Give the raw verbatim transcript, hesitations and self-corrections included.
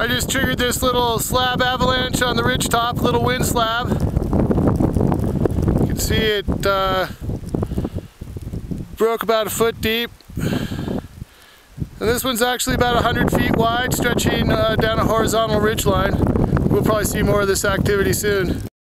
I just triggered this little slab avalanche on the ridge top, little wind slab. You can see it uh, broke about a foot deep. And this one's actually about one hundred feet wide, stretching uh, down a horizontal ridge line. We'll probably see more of this activity soon.